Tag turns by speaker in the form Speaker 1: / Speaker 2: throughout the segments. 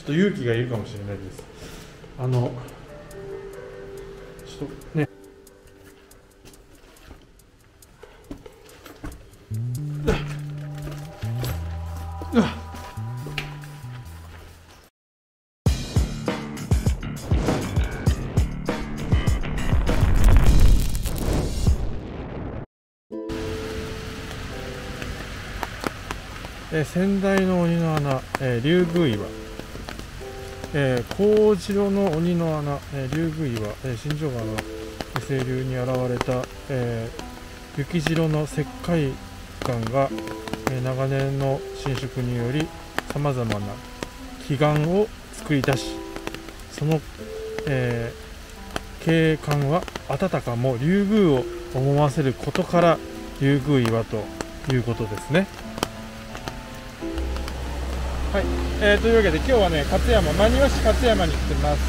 Speaker 1: っと勇気がいるかもしれないです。ちょっとね。先代の鬼の穴、竜宮岩、幸次郎の鬼の穴、竜宮岩、新庄川の清流に現れた、雪白の石灰岩が、長年の浸食によりさまざまな奇岩を作り出し、その、景観は温かも竜宮を思わせることから竜宮岩ということですね。はい、というわけで今日はね、勝山、真庭市勝山に来てます。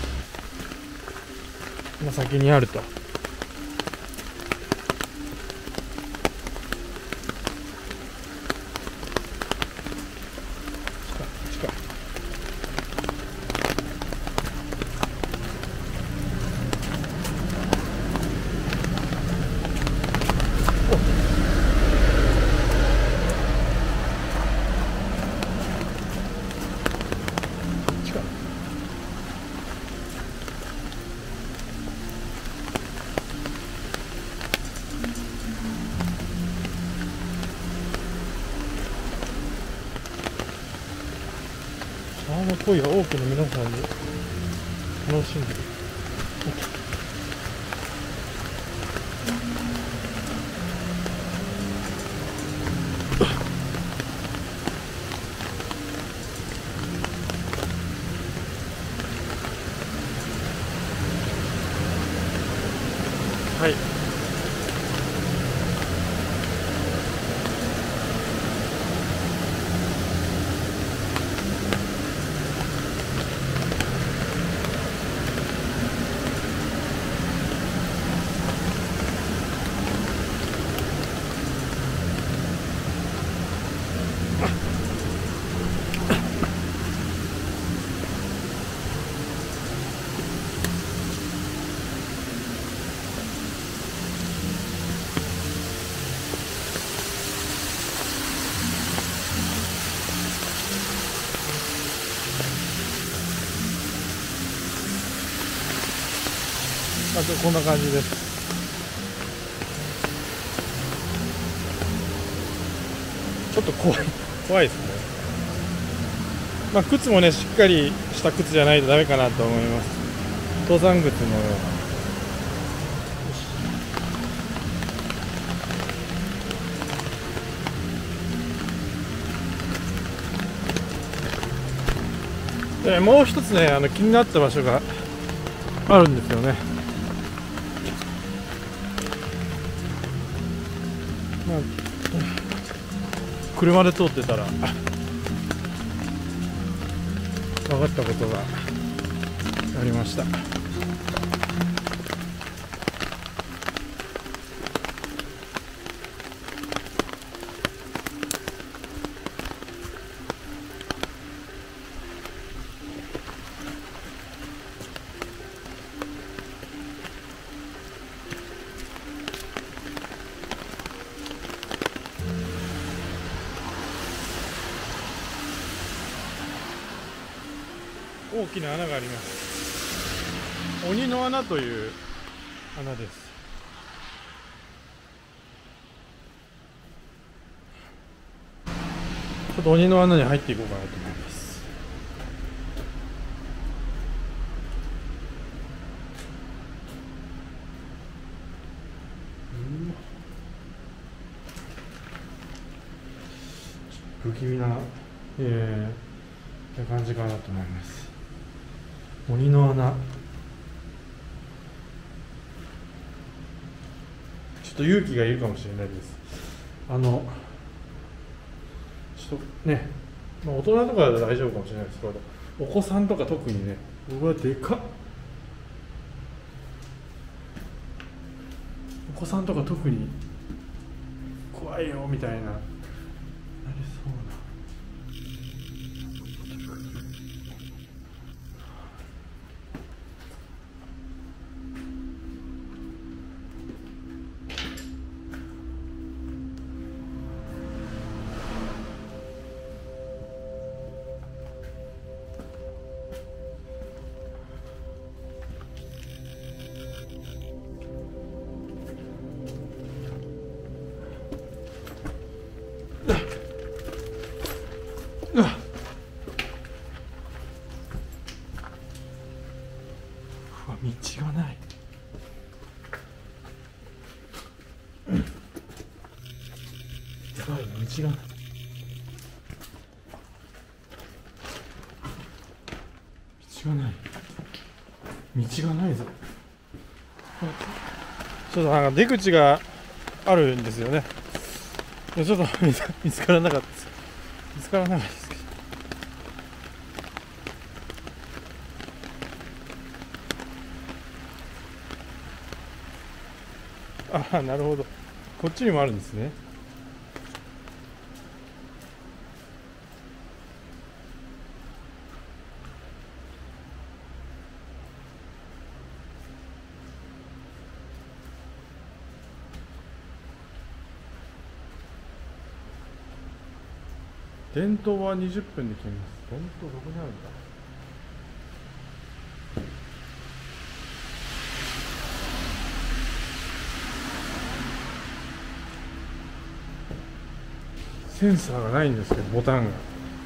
Speaker 1: 今先にあると。川の恋は多くの皆さんに楽しんでる。はい。こんな感じです。ちょっと怖いですね。まあ靴もね、しっかりした靴じゃないとダメかなと思います。登山靴のような。でもう一つね、気になった場所があるんですよね。まあ、車で通ってたら分かったことがありました。大きな穴があります。鬼の穴という穴です。ちょっと鬼の穴に入っていこうかなと思います。不気味な、感じかなと思います。鬼の穴、ちょっと勇気がいるかもしれないです。ちょっとね、まあ、大人とかだと大丈夫かもしれないですけど、お子さんとか特にね、うわでかっ、お子さんとか特に怖いよみたいな、なりそうな。 うわ道がない。やばい、道がない。道がない。道がないぞ。ちょっとなんか出口があるんですよね。ちょっと見つからなかったです。見つからなかったですけど。ああ、なるほど。こっちにもあるんですね。電灯は20分で消えます。電灯どこにあるんだ。センサーがないんですけど、ボタンが。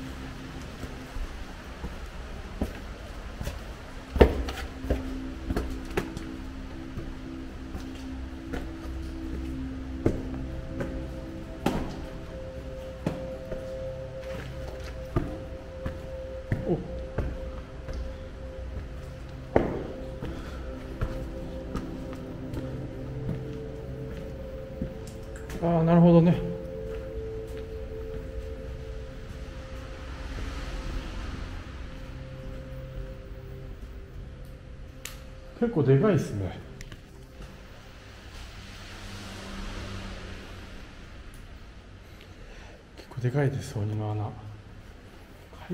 Speaker 1: ああ、なるほどね。結構でかいですね。結構でかいです、鬼の穴。はい。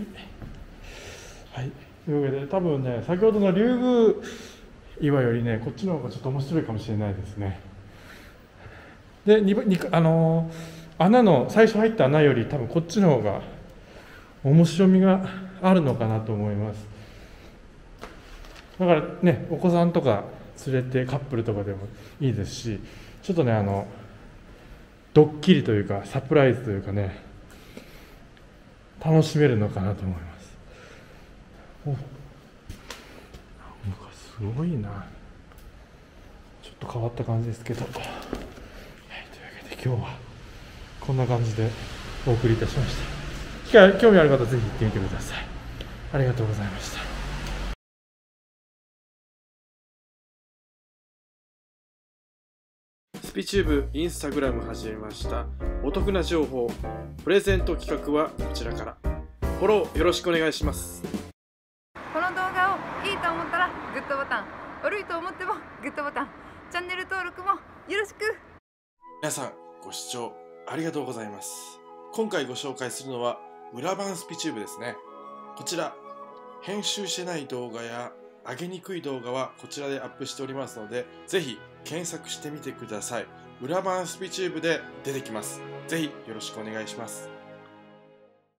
Speaker 1: はい。というわけで、多分ね、先ほどの竜宮岩よりね、こっちの方がちょっと面白いかもしれないですね。で、穴の、最初入った穴より多分こっちの方が面白みがあるのかなと思います。だからね、お子さんとか連れてカップルとかでもいいですし、ちょっとね、ドッキリというかサプライズというかね、楽しめるのかなと思います。お、なんかすごいな。ちょっと変わった感じですけど、はい、というわけで今日はこんな感じでお送りいたしました。興味ある方はぜひ行ってみてください。ありがとうございました。
Speaker 2: スピチューブインスタグラム始めました。お得な情報、プレゼント企画はこちらから。フォローよろしくお願いします。
Speaker 3: この動画をいいと思ったらグッドボタン、悪いと思ってもグッドボタン、チャンネル登録もよろしく。
Speaker 2: 皆さんご視聴ありがとうございます。今回ご紹介するのは裏版スピチューブですね。こちら編集してない動画や上げにくい動画はこちらでアップしておりますので、ぜひ検索してみてください。裏版スピチューブで出てきます。ぜひよろしくお願いします。